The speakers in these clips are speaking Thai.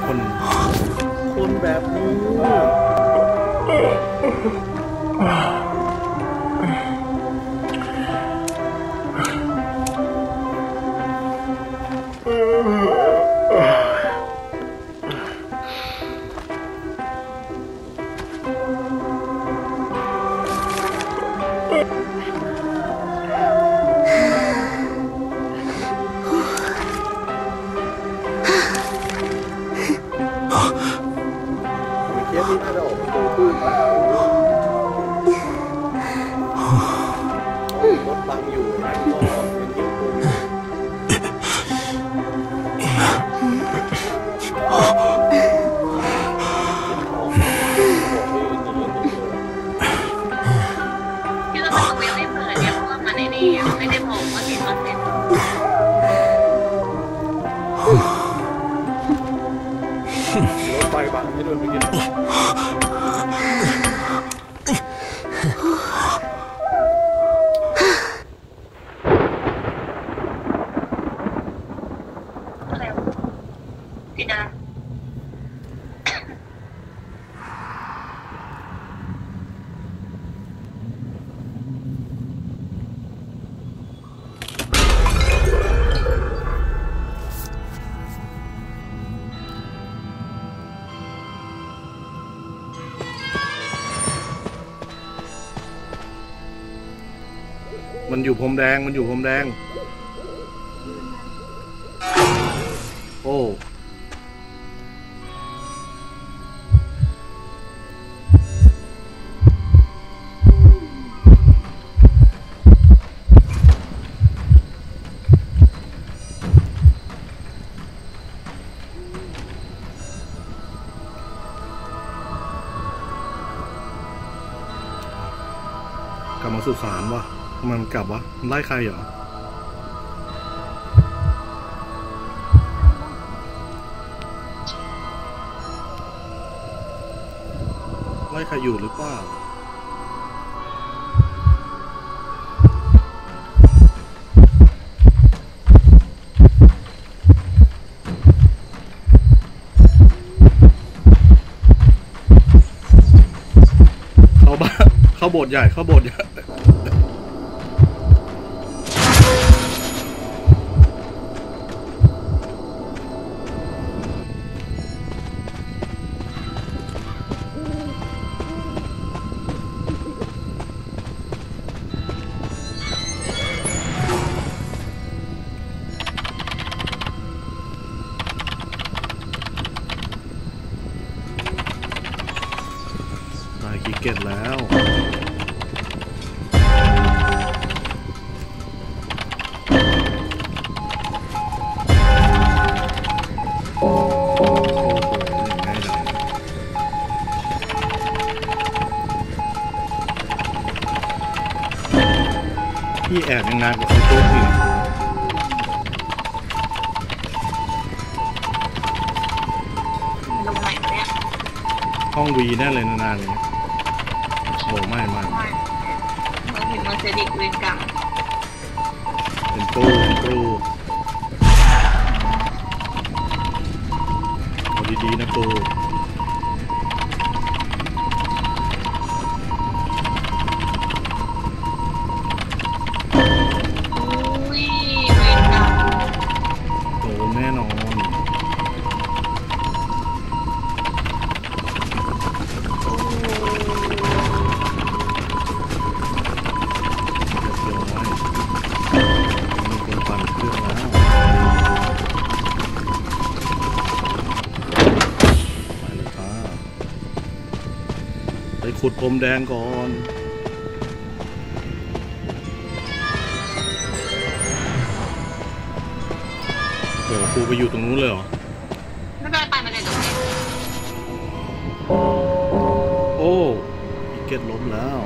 คนแบบนี้เคสนี้น่าจะออกมาตัวตื้นเปล่ารถบังอยู่นะก็ยังยิ้มกูที่เราประตูยังไม่เปิดเนี่ยเพราะว่ามันไม่ได้บอกว่ากี่เปอร์เซ็นต์รถไฟบังให้ด้วยเมื่อกี้พี่ดามันอยู่พรมแดงโอ้กลับมาสุสานวะมันกลับวะมันไล่ใครเหรอไล่ใครอยู่หรือเปล่าเข้าโบสถ์ใหญ่ได้ขี้เกียจแล้วพี่แอบยังนานกว่าเขาโจ๊กอีกลงไหนเนี่ยห้องวีแน่เลยนานๆเลยโอ้ไม่เราเห็นมันเซดิกเวรกรรมเป็นตู้เอาดีๆนะตู้แน่นอนมีคนปั่นเครื่องแล้วไปเลยค่ะไปขุดพรมแดงก่อนโอ้ครูไปอยู่ตรงนู้นเลยเหรอไม่ได้ไปมาเลยตรงนี้โอ้พิเกตล้มแล้ว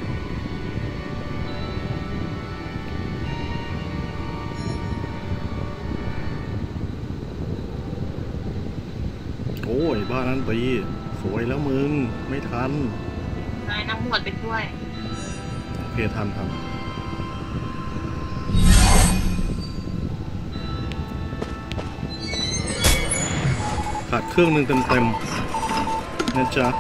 โอ้ยบ้านนั้นไปสวยแล้วมึงไม่ทันนายน้ำหมวดไปด้วยโอเคทันขาดเครื่องหนึ่งเต็มๆนะจ๊ะ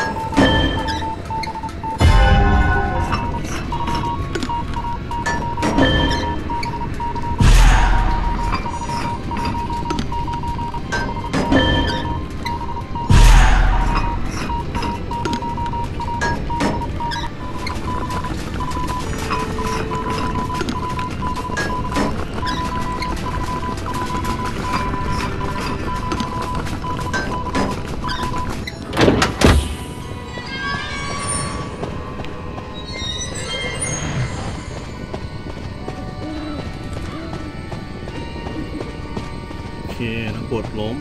โอเคนักบวชล้ม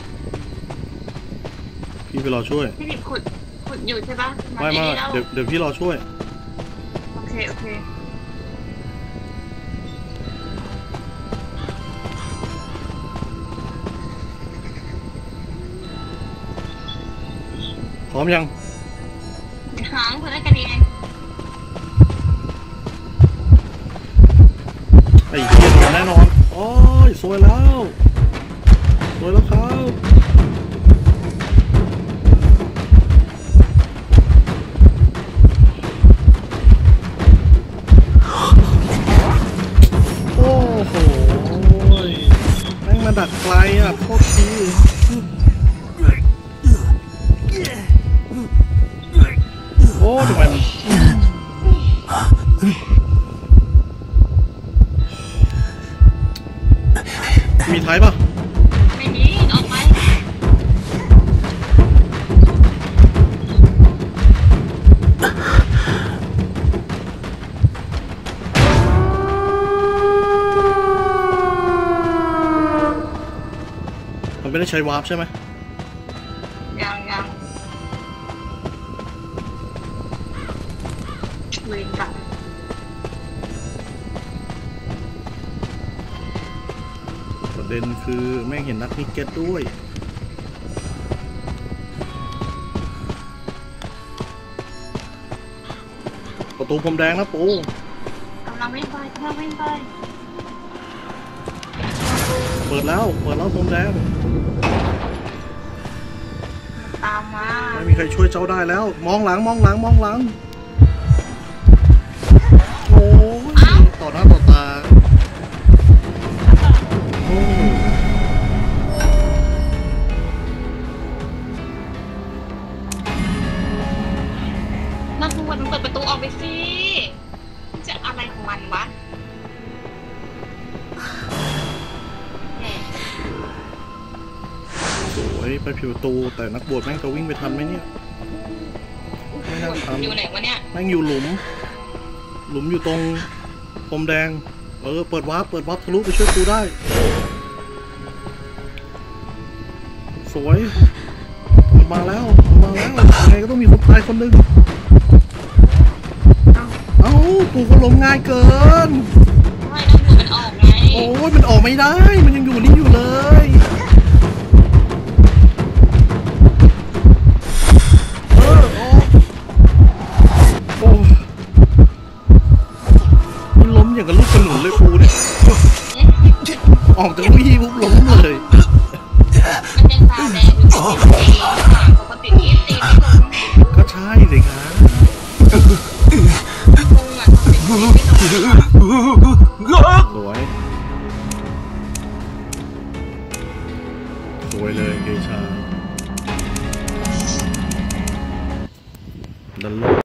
พี่ไปรอช่วยพี่ดิบขุดอยู่ใช่ปะไม่ในนี้แล้วเดี๋ยวพี่รอช่วยโอเคโอเคพร้อมยังหางคนได้กันเองไอ้เหี้ยโดนแน่นอนโอ้ยสวยแล้วครับโอ้โหแม่งมาดักไกลอ่ะโคตรทีโอ้ทำไมมันมีท้ายปะไม่มีออกไปมันไม่ได้ใช้วาร์ปใช่ไหมยังเวรกรรมประเด็นคือแม่งเห็นนักนิกเก็ตด้วยประตูพรมแดงนะปูกำลังวิ่งไปเปิดแล้วพรมแดงตามมาไม่มีใครช่วยเจ้าได้แล้ว มองหลังโอ้ยต่อหน้าต่อตาโอ้นักบวชมันเปิดประตูออกไปสิจะอะไรของมันวะแหมสวยไปผิวประตูแต่นักบวชแม่งจะวิ่งไปทันไหมเนี่ยไม่น่าทันอยู่ไหนวะเนี่ยแม่งอยู่หลุมอยู่ตรงพรมแดงเปิดวาร์ปทะลุไปช่วยกูได้สวยมันมาแล้วยังไงก็ต้องมีคนตายคนหนึ่งเอ้าปูก็ล้มง่ายเกินไม่นักบวชมันออกไงโอ้ยมันออกไม่ได้มันยังอยู่นี่อยู่เลยโอ้มันล้มอย่างกับลูกขนุนเลยปูเนี่ยออกจากวี่ปุ๊บล้มเลยมันยังตาแดงอยู่ปกตินี่ตีไม่ลงก็ใช่สิครับพุงอ่ะทำเป็นตีไม่ลงสวยเลยเกชาดันโลก